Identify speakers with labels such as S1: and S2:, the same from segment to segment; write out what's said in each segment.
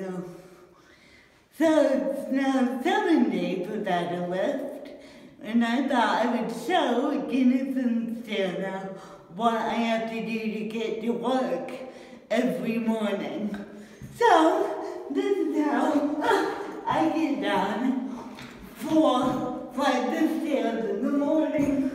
S1: ago. So it's now 7 days without a lift, and I thought I would show Guinness and Sarah what I have to do to get to work every morning. So this is how I get down 4 flights of stairs in the morning.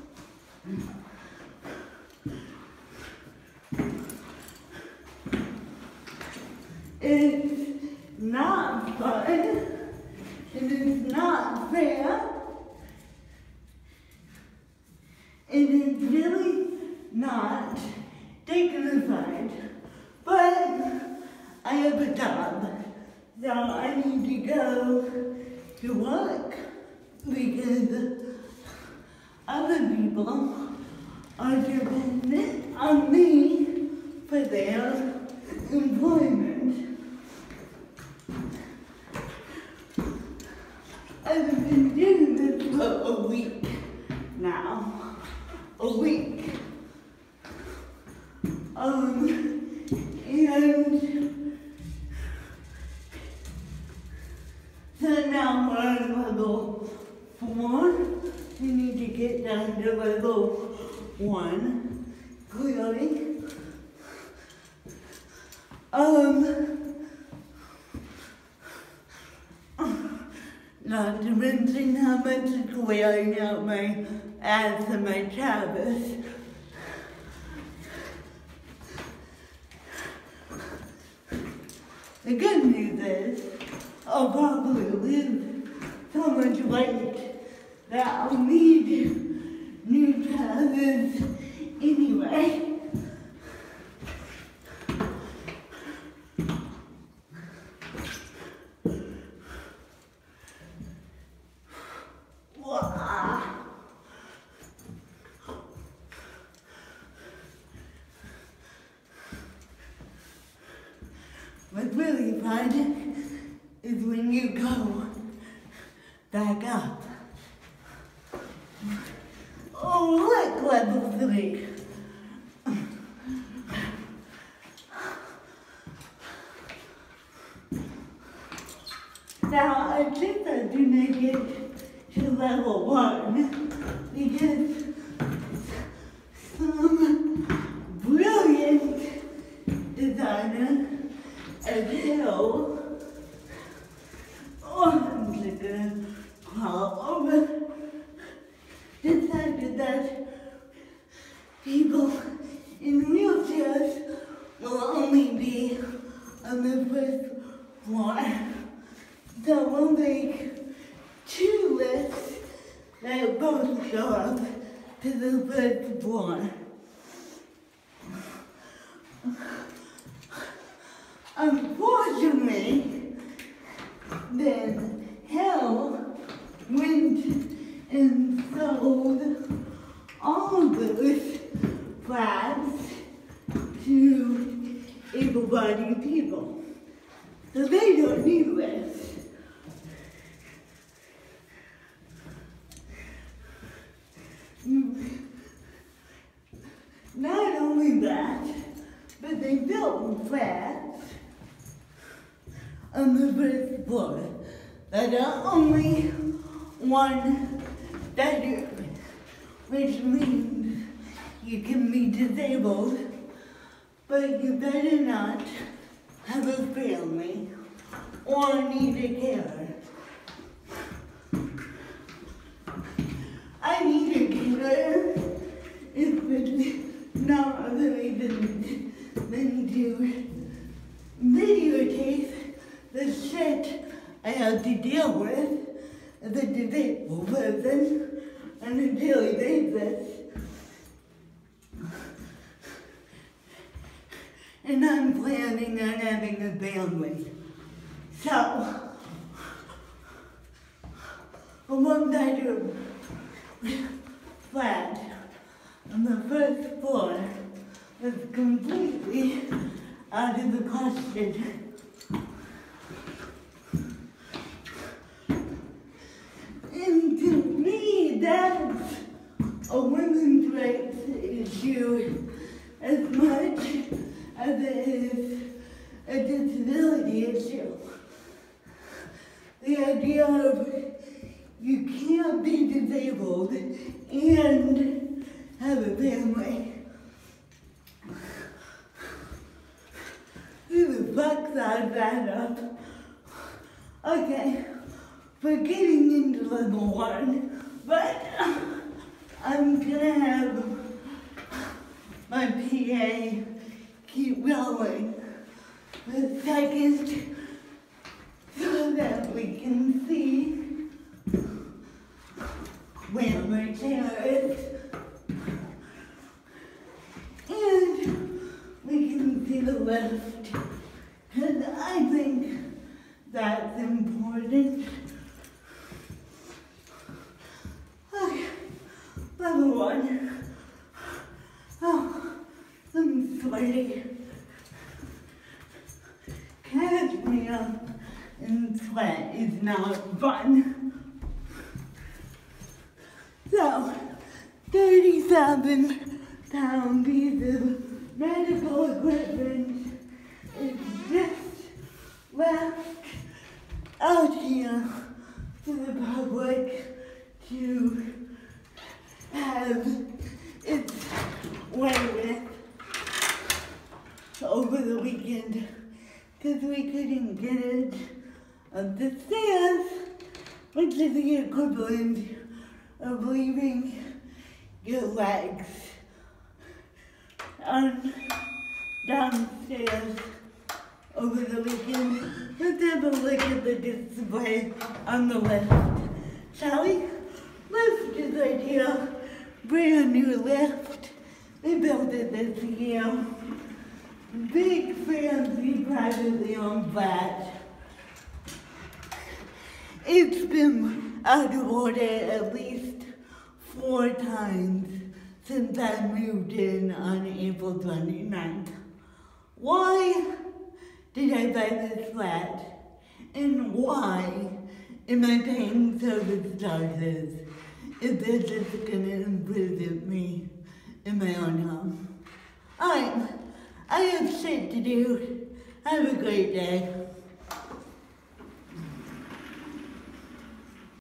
S1: It's not fun, and it's not fair, and it's really not dignified, but I have a job, so I need to go to work because other people are dependent on me for their employment. I've been doing this for a week now. A week. And so now we're on level 4. We need to get down to level 1, clearly. Not to mention how much it's wearing out my ass and my Travis. The good news is, I'll probably lose so much weight that I'll need new Travis anyway. What's really fun is when you go back up. Oh, look, level 3. Now, I think I'm gonna get to level 1 because some brilliant designer and hill, I'm just gonna crawl over, decided that people in wheelchairs will only be on the first floor. So we'll make 2 lifts that both go up to the first floor. Unfortunately, then hell went and sold all of those flats to able-bodied people. So they don't need lifts. Not only that, but they built flats on the first floor that are only 1 bedroom, which means you can be disabled, but you better not have a family or need a carer. I need a carer if not other reason than to videotape the shit I have to deal with as a disabled person on a daily basis. And I'm planning on having a family. So, a 1-bedroom flat on the first floor was completely out of the question. And to me, that's a women's rights issue as much as it is a disability issue. the idea of you can't be disabled and have a family. Who the fuck thought that up? Okay, we're getting into level 1, but I'm gonna have my PA keep going the second so that we can see where my chair is and we can see the lift, because I think that's important. Okay, level 1. Oh, I'm sweaty. Catch me up in sweat is not fun. So, 37-pound piece of medical equipment is just left out here for the public to have its way with over the weekend, because we couldn't get it up the stairs, which is the equivalent of leaving your legs downstairs over the weekend. Let's have a look at the display on the lift, shall we? Lift is right here, brand new lift. They built it this year. Big fancy privately owned flat. It's been out of order at least 4 times since I moved in on April 29th. Why did I buy this flat? And why am I paying service charges if they're just gonna visit me in my own home? I have shit to do. Have a great day.